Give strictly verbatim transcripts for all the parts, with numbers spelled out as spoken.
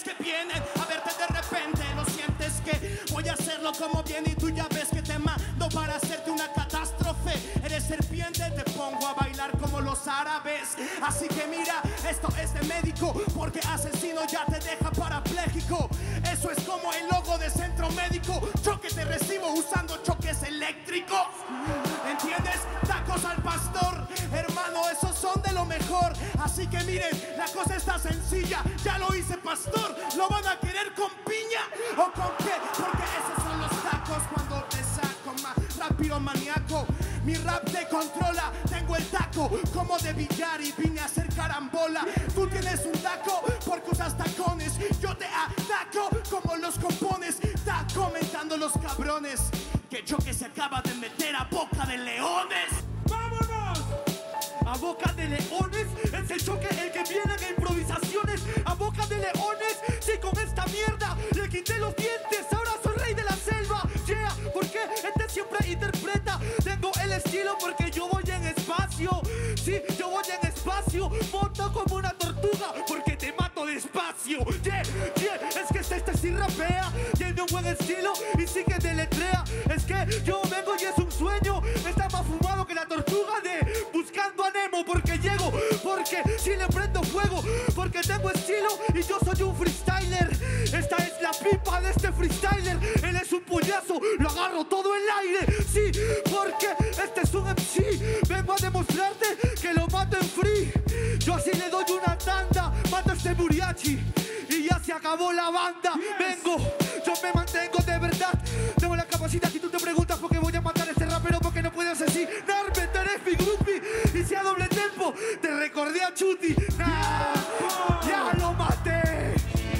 que vienen a verte de repente. Lo sientes que voy a hacerlo como bien y tú ya ves que te mando para hacerte una catástrofe. Eres serpiente, te pongo a bailar como los árabes. Así que mira, esto es de médico, porque asesino ya te deja parapléjico. Eso es como el logo de centro médico. Choque te recibo usando choques eléctricos. ¿Entiendes? Tacos al pastor, hermano, esos son de lo mejor. Así que miren, la cosa está sencilla. Ya lo hice, pastor. ¿Lo van a querer con piña o con qué? Porque esos son los tacos cuando te saco más rápido, maníaco. Mi rap te controla, tengo el taco como de billar y vine a hacer carambola. Tú tienes un taco porque usas tacones. Yo te ataco como los compones. Está comentando los cabrones que yo que se acaba de meter a boca de leones. ¡Vámonos! A boca de leones es el choque el que viene en improvisaciones. A boca de leones, sí, con esta mierda le quité los dientes. Ahora soy rey de la selva. Yeah, porque este siempre interpreta. Tengo el estilo porque yo voy en espacio. Sí, yo voy en espacio. Monto como una tortuga porque te mato despacio. Yeah, yeah, es que este, este sí rapea. Tiene un buen estilo y sí que deletrea. Es que yo vengo y es un sueño. Está más fumado que la tortuga de Buscando a Nemo. Porque llego, porque si le prendo fuego. Porque tengo estilo y yo soy un freestyler. Esta es la pipa de este freestyler. Él es un puñazo, lo agarro todo el aire. Sí, porque este es un M C. Vengo a demostrarte que lo mato en free. Yo así le doy una tanda. Mato a este mariachi y ya se acabó la banda. Vengo, yo me mantengo de verdad. Tengo la capacidad y tú te preguntas por qué voy a matar a este rapero. Porque no puedes asesinarme, tú eres mi groupie. Y si a doble tempo te recordé a Chuti. Nah, ya lo maté.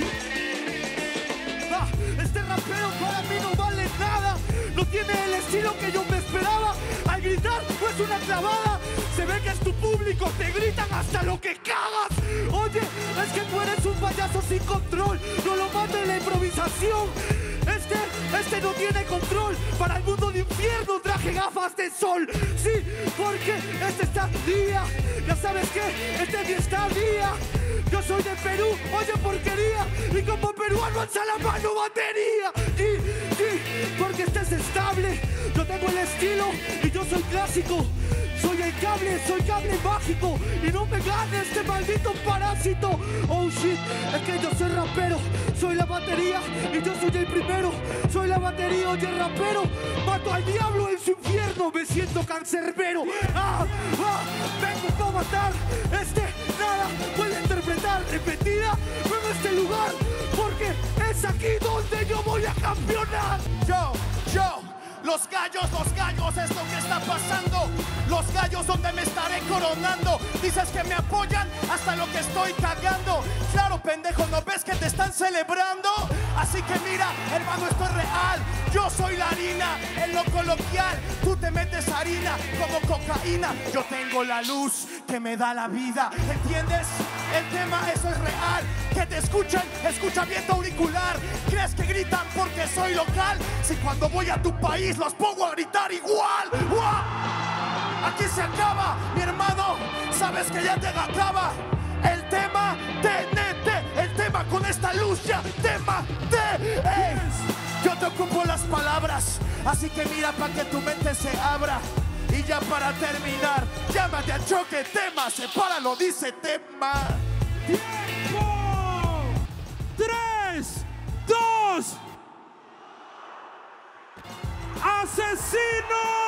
Ah, este rapero para mí no vale nada. No tiene el estilo que yo me esperaba. Al gritar no es una clavada. Se ve que es tu público, te gritan hasta lo que cagas. Oye, es que tú eres un payaso sin control. No lo mato en la improvisación. Este, este no tiene control. Para el mundo de infierno traje gafas de sol. Sí, porque este está día. Ya sabes que este día está día. Yo soy de Perú, oye porquería. Y como peruano alza la mano batería. Sí, sí, porque este es estable. Yo tengo el estilo y yo soy clásico. Soy el cable, soy cable mágico. Y no me gane este maldito parásito. Oh shit, es que yo soy rapero. Soy la batería y yo soy el primero. Soy la batería, oye rapero. Mato al diablo en su infierno. Me siento cancerbero. Ah, ah, vengo para matar. Este nada puede interpretar. Repetida, no en este lugar. Porque es aquí donde yo voy a campeonar. Yo, yo. Los gallos, los gallos, es lo que está pasando. Los gallos donde me estaré coronando. Dices que me apoyan hasta lo que estoy cagando. Claro, pendejo, ¿no ves que te están celebrando? Así que mira, hermano, esto es real. Yo soy la harina, en lo coloquial. Tú te metes harina como cocaína. Yo tengo la luz que me da la vida. ¿Entiendes? El tema, eso es real. Que te escuchen, escucha bien tu auricular. ¿Crees que gritan porque soy local? Si cuando voy a tu país los pongo a gritar igual. ¡Uah! Aquí se acaba, mi hermano. Sabes que ya te acaba. El tema, T N T. El tema con esta luz ya te maté. ¡Ey! Yo te ocupo las palabras. Así que mira para que tu mente se abra. Y ya para terminar, llámate a choque, tema, sepáralo, dice tema. ¡Tiempo! ¡Tres! ¡Dos! ¡Asesino!